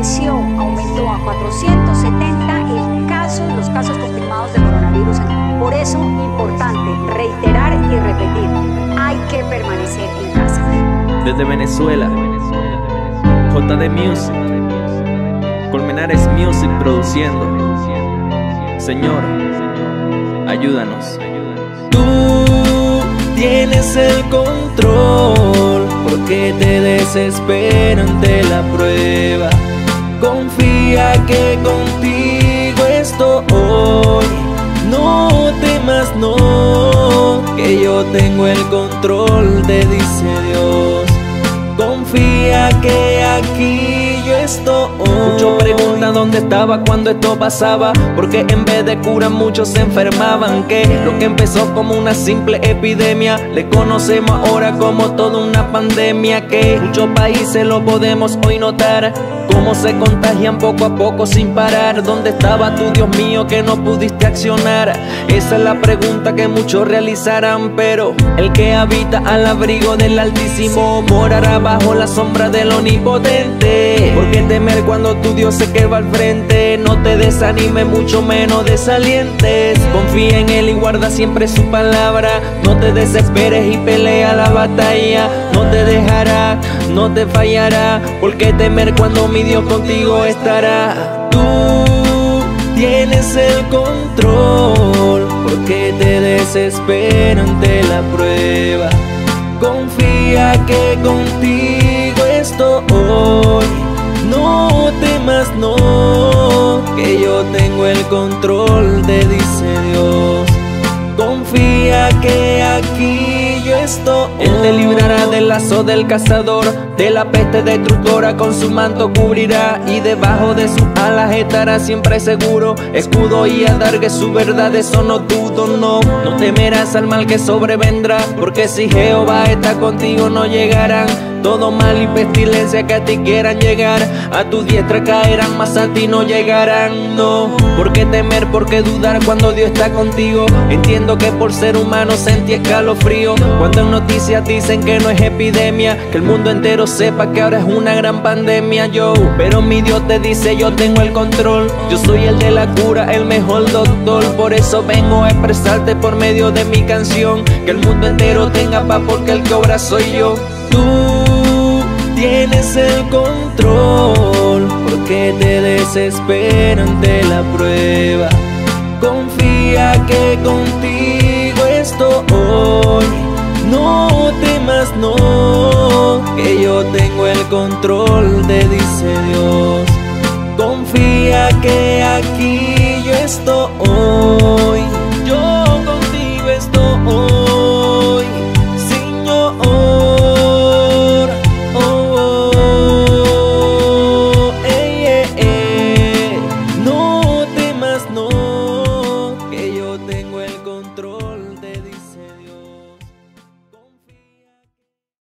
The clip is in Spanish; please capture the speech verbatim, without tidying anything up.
creció, aumentó a cuatrocientos setenta el caso, los casos confirmados de coronavirus. Por eso, importante reiterar y repetir, hay que permanecer en casa. Desde Venezuela, J D Music, Colmenares Music produciendo. Señor, ayúdanos. Tú tienes el control, porque te desesperan ante la prueba. Confía que contigo estoy. No temas, no, que yo tengo el control, te dice Dios. Confía que aquí yo estoy. Muchos preguntan dónde estaba cuando esto pasaba, porque en vez de cura muchos se enfermaban. Que lo que empezó como una simple epidemia le conocemos ahora como toda una pandemia. Que muchos países lo podemos hoy notar, cómo se contagian poco a poco sin parar. ¿Dónde estaba tú, Dios mío, que no pudiste accionar? Esa es la pregunta que muchos realizarán. Pero el que habita al abrigo del Altísimo morará bajo la sombra del Omnipotente. ¿Por qué temer cuando tu Dios se que va al frente? No te desanimes, mucho menos desalientes. Confía en Él y guarda siempre su palabra. No te desesperes y pelea la batalla. No te dejará, no te fallará. ¿Por qué temer cuando mi Dios contigo estará? Tú tienes el control, porque te desesperan ante la prueba. Confía que contigo estoy. No temas, no, que yo tengo el control, te dice Dios. Confía que aquí yo estoy. Él te librará del lazo del cazador, de la peste destructora con su manto cubrirá. Y debajo de sus alas estará siempre seguro. Escudo y adargue su verdad, eso no dudo, no. No temerás al mal que sobrevendrá, porque si Jehová está contigo no llegarán todo mal y pestilencia que a ti quieran llegar. A tu diestra caerán, mas a ti no llegarán, no. ¿Por qué temer? ¿Por qué dudar cuando Dios está contigo? Entiendo que por ser humano sentí escalofrío cuando en noticias dicen que no es epidemia, que el mundo entero sepa que ahora es una gran pandemia, yo. Pero mi Dios te dice, yo tengo el control. Yo soy el de la cura, el mejor doctor. Por eso vengo a expresarte por medio de mi canción, que el mundo entero tenga paz, porque el que obra soy yo. Tú tienes el control, porque te desesperan ante la prueba. Confía que contigo estoy. No temas, no, que yo tengo el control, te dice Dios. Confía que aquí yo estoy.